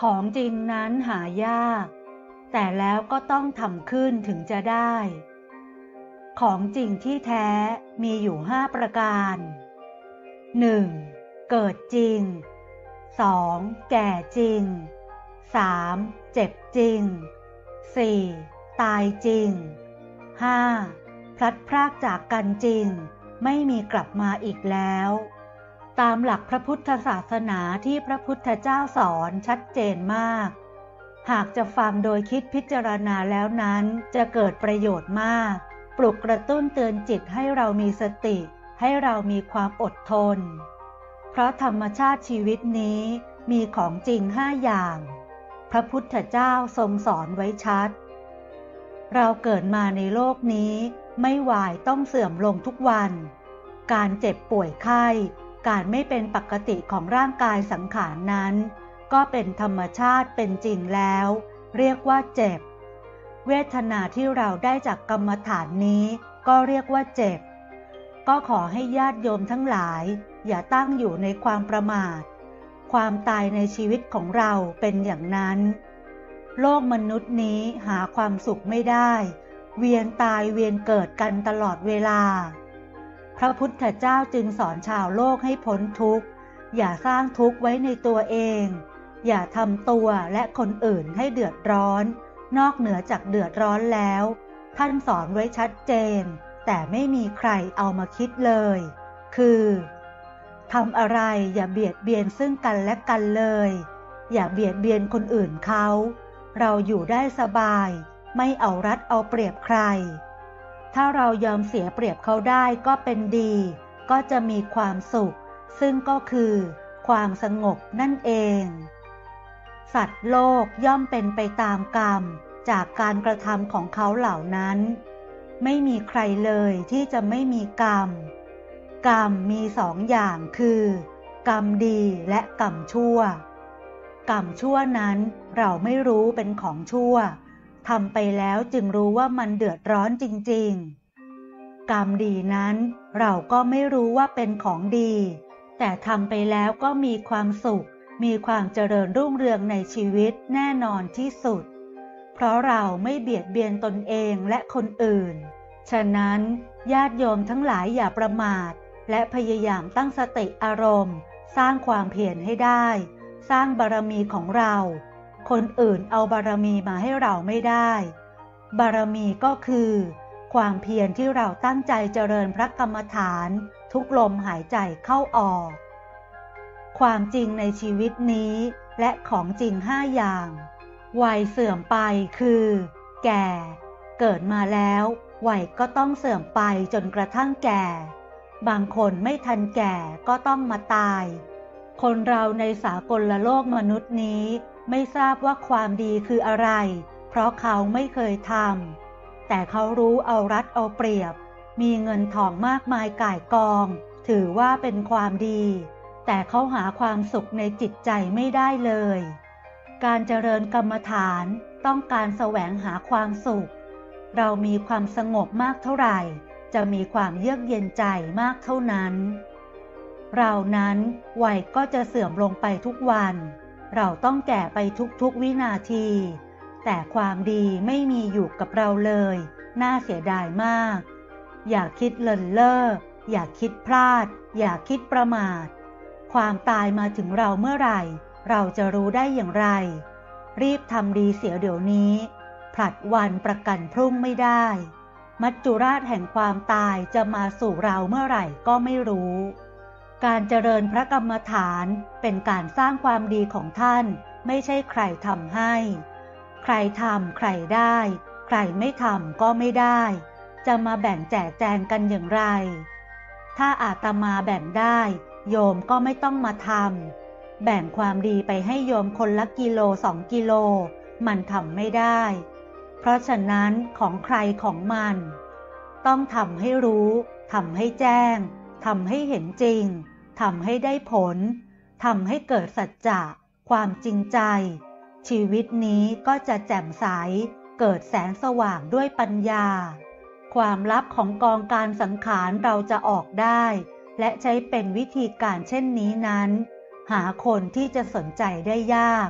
ของจริงนั้นหายากแต่แล้วก็ต้องทำขึ้นถึงจะได้ของจริงที่แท้มีอยู่5ประการ 1. เกิดจริง 2. แก่จริง 3. เจ็บจริง 4. ตายจริง 5. พลัดพรากจากกันจริงไม่มีกลับมาอีกแล้วตามหลักพระพุทธศาสนาที่พระพุทธเจ้าสอนชัดเจนมากหากจะฟังโดยคิดพิจารณาแล้วนั้นจะเกิดประโยชน์มากปลุกกระตุ้นเตือนจิตให้เรามีสติให้เรามีความอดทนเพราะธรรมชาติชีวิตนี้มีของจริง5อย่างพระพุทธเจ้าทรงสอนไว้ชัดเราเกิดมาในโลกนี้ไม่วายต้องเสื่อมลงทุกวันการเจ็บป่วยไข้การไม่เป็นปกติของร่างกายสังขารนั้นก็เป็นธรรมชาติเป็นจริงแล้วเรียกว่าเจ็บเวทนาที่เราได้จากกรรมฐานนี้ก็เรียกว่าเจ็บก็ขอให้ญาติโยมทั้งหลายอย่าตั้งอยู่ในความประมาทความตายในชีวิตของเราเป็นอย่างนั้นโลกมนุษย์นี้หาความสุขไม่ได้เวียนตายเวียนเกิดกันตลอดเวลาพระพุทธเจ้าจึงสอนชาวโลกให้พ้นทุกข์อย่าสร้างทุกข์ไว้ในตัวเองอย่าทำตัวและคนอื่นให้เดือดร้อนนอกเหนือจากเดือดร้อนแล้วท่านสอนไว้ชัดเจนแต่ไม่มีใครเอามาคิดเลยคือทำอะไรอย่าเบียดเบียนซึ่งกันและกันเลยอย่าเบียดเบียนคนอื่นเขาเราอยู่ได้สบายไม่เอารัดเอาเปรียบใครถ้าเรายอมเสียเปรียบเขาได้ก็เป็นดีก็จะมีความสุขซึ่งก็คือความสงบนั่นเองสัตว์โลกย่อมเป็นไปตามกรรมจากการกระทำของเขาเหล่านั้นไม่มีใครเลยที่จะไม่มีกรรมกรรมมี2 อย่างคือกรรมดีและกรรมชั่วกรรมชั่วนั้นเราไม่รู้เป็นของชั่วทำไปแล้วจึงรู้ว่ามันเดือดร้อนจริงๆกรรมดีนั้นเราก็ไม่รู้ว่าเป็นของดีแต่ทำไปแล้วก็มีความสุขมีความเจริญรุ่งเรืองในชีวิตแน่นอนที่สุดเพราะเราไม่เบียดเบียนตนเองและคนอื่นฉะนั้นญาติโยมทั้งหลายอย่าประมาทและพยายามตั้งสติอารมณ์สร้างความเพียรให้ได้สร้างบารมีของเราคนอื่นเอาบารมีมาให้เราไม่ได้บารมีก็คือความเพียรที่เราตั้งใจเจริญพระกรรมฐานทุกลมหายใจเข้าออกความจริงในชีวิตนี้และของจริง5 อย่างวัยเสื่อมไปคือแก่เกิดมาแล้ววัยก็ต้องเสื่อมไปจนกระทั่งแก่บางคนไม่ทันแก่ก็ต้องมาตายคนเราในสากลโลกมนุษย์นี้ไม่ทราบว่าความดีคืออะไรเพราะเขาไม่เคยทำแต่เขารู้เอารัดเอาเปรียบมีเงินทองมากมายก่ายกองถือว่าเป็นความดีแต่เขาหาความสุขในจิตใจไม่ได้เลยการเจริญกรรมฐานต้องการแสวงหาความสุขเรามีความสงบมากเท่าไหร่จะมีความเยือกเย็นใจมากเท่านั้นเรานั้นวัยก็จะเสื่อมลงไปทุกวันเราต้องแก่ไปทุกๆวินาทีแต่ความดีไม่มีอยู่กับเราเลยน่าเสียดายมากอย่าคิดเลินเล่ออย่าคิดพลาดอย่าคิดประมาทความตายมาถึงเราเมื่อไหร่เราจะรู้ได้อย่างไรรีบทำดีเสียเดี๋ยวนี้ผลัดวันประกันพรุ่งไม่ได้มัจจุราชแห่งความตายจะมาสู่เราเมื่อไหร่ก็ไม่รู้การเจริญพระกรรมฐานเป็นการสร้างความดีของท่านไม่ใช่ใครทำให้ใครทำใครได้ใครไม่ทำก็ไม่ได้จะมาแบ่งแจกแจงกันอย่างไรถ้าอาตมาแบ่งได้โยมก็ไม่ต้องมาทำแบ่งความดีไปให้โยมคนละกิโล2 กิโลมันทำไม่ได้เพราะฉะนั้นของใครของมันต้องทำให้รู้ทำให้แจ้งทำให้เห็นจริงทำให้ได้ผลทำให้เกิดสัจจะความจริงใจชีวิตนี้ก็จะแจ่มใสเกิดแสงสว่างด้วยปัญญาความลับของกองการสังขารเราจะออกได้และใช้เป็นวิธีการเช่นนี้นั้นหาคนที่จะสนใจได้ยาก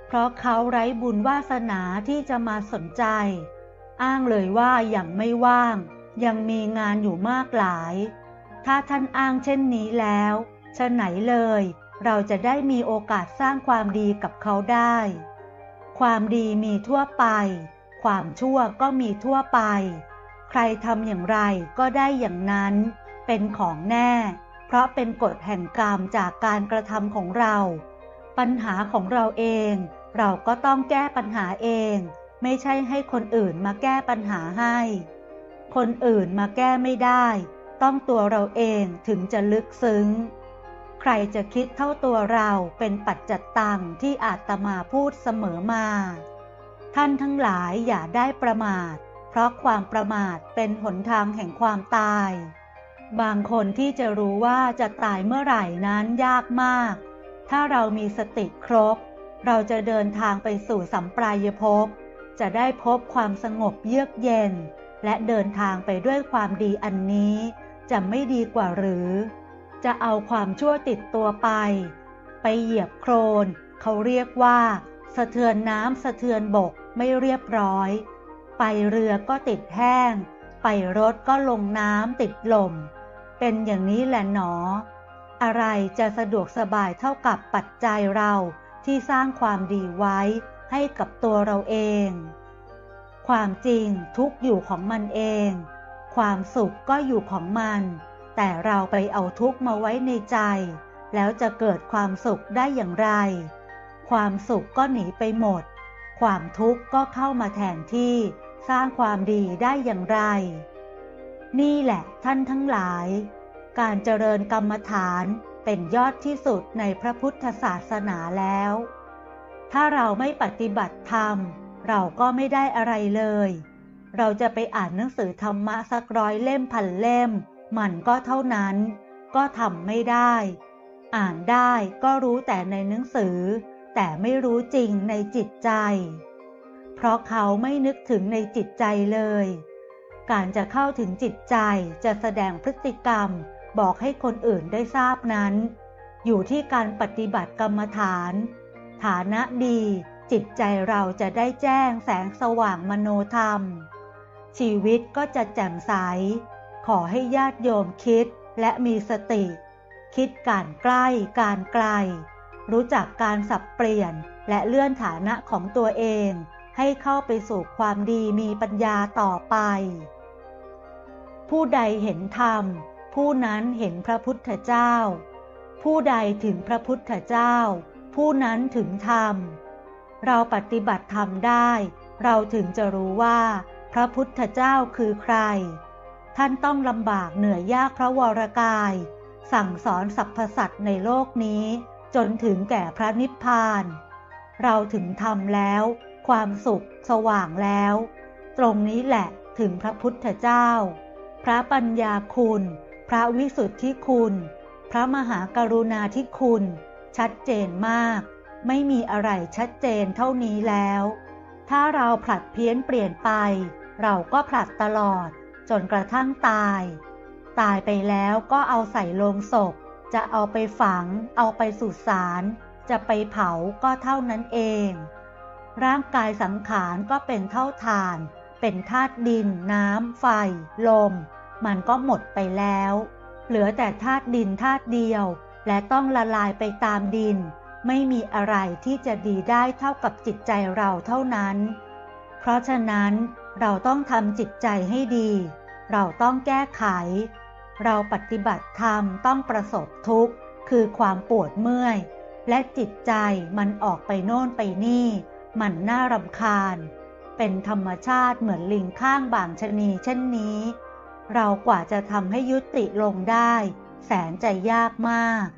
เพราะเขาไร้บุญวาสนาที่จะมาสนใจอ้างเลยว่ายังไม่ว่างยังมีงานอยู่มากหลายถ้าท่านอ้างเช่นนี้แล้วฉะไหนเลยเราจะได้มีโอกาสสร้างความดีกับเขาได้ความดีมีทั่วไปความชั่วก็มีทั่วไปใครทำอย่างไรก็ได้อย่างนั้นเป็นของแน่เพราะเป็นกฎแห่งกรรมจากการกระทำของเราปัญหาของเราเองเราก็ต้องแก้ปัญหาเองไม่ใช่ให้คนอื่นมาแก้ปัญหาให้คนอื่นมาแก้ไม่ได้ต้องตัวเราเองถึงจะลึกซึ้งใครจะคิดเท่าตัวเราเป็นปัจจัตตังที่อาตมาพูดเสมอมาท่านทั้งหลายอย่าได้ประมาทเพราะความประมาทเป็นหนทางแห่งความตายบางคนที่จะรู้ว่าจะตายเมื่อไหร่นั้นยากมากถ้าเรามีสติครบเราจะเดินทางไปสู่สัมปรายภพจะได้พบความสงบเยือกเย็นและเดินทางไปด้วยความดีอันนี้จะไม่ดีกว่าหรือจะเอาความชั่วติดตัวไปเหยียบโคลนเขาเรียกว่าสะเทือนน้ำสะเทือนบกไม่เรียบร้อยไปเรือก็ติดแห้งไปรถก็ลงน้ำติดลมเป็นอย่างนี้แหละหนออะไรจะสะดวกสบายเท่ากับปัจจัยเราที่สร้างความดีไว้ให้กับตัวเราเองความจริงทุกข์อยู่ของมันเองความสุขก็อยู่ของมันแต่เราไปเอาทุกข์มาไว้ในใจแล้วจะเกิดความสุขได้อย่างไรความสุขก็หนีไปหมดความทุกข์ก็เข้ามาแทนที่สร้างความดีได้อย่างไรนี่แหละท่านทั้งหลายการเจริญกรรมฐานเป็นยอดที่สุดในพระพุทธศาสนาแล้วถ้าเราไม่ปฏิบัติธรรมเราก็ไม่ได้อะไรเลยเราจะไปอ่านหนังสือธรรมะสัก100 เล่มพันเล่มมันก็เท่านั้นก็ทำไม่ได้อ่านได้ก็รู้แต่ในหนังสือแต่ไม่รู้จริงในจิตใจเพราะเขาไม่นึกถึงในจิตใจเลยการจะเข้าถึงจิตใจจะแสดงพฤติกรรมบอกให้คนอื่นได้ทราบนั้นอยู่ที่การปฏิบัติกรรมฐานฐานะดีจิตใจเราจะได้แจ้งแสงสว่างมโนธรรมชีวิตก็จะแจ่มใสขอให้ญาติโยมคิดและมีสติคิดการใกล้การไกลรู้จักการสับเปลี่ยนและเลื่อนฐานะของตัวเองให้เข้าไปสู่ความดีมีปัญญาต่อไปผู้ใดเห็นธรรมผู้นั้นเห็นพระพุทธเจ้าผู้ใดถึงพระพุทธเจ้าผู้นั้นถึงธรรมเราปฏิบัติธรรมได้เราถึงจะรู้ว่าพระพุทธเจ้าคือใครท่านต้องลำบากเหนื่อยยากพระวรกายสั่งสอนสรรพสัตว์ในโลกนี้จนถึงแก่พระนิพพานเราถึงธรรมแล้วความสุขสว่างแล้วตรงนี้แหละถึงพระพุทธเจ้าพระปัญญาคุณพระวิสุทธิคุณพระมหากรุณาธิคุณชัดเจนมากไม่มีอะไรชัดเจนเท่านี้แล้วถ้าเราผลัดเพี้ยนเปลี่ยนไปเราก็ผลัดตลอดจนกระทั่งตายไปแล้วก็เอาใส่โลงศพจะเอาไปฝังเอาไปสุสานจะไปเผาก็เท่านั้นเองร่างกายสังขารก็เป็นเท่าฐานเป็นธาตุดินน้ำไฟลมมันก็หมดไปแล้วเหลือแต่ธาตุดินธาตุเดียวและต้องละลายไปตามดินไม่มีอะไรที่จะดีได้เท่ากับจิตใจเราเท่านั้นเพราะฉะนั้นเราต้องทำจิตใจให้ดีเราต้องแก้ไขเราปฏิบัติธรรมต้องประสบทุกข์คือความปวดเมื่อยและจิตใจมันออกไปโน่นไปนี่มันน่ารำคาญเป็นธรรมชาติเหมือนลิงข้างบางชะนีเช่นนี้เรากว่าจะทำให้ยุติลงได้แสนจะยากมาก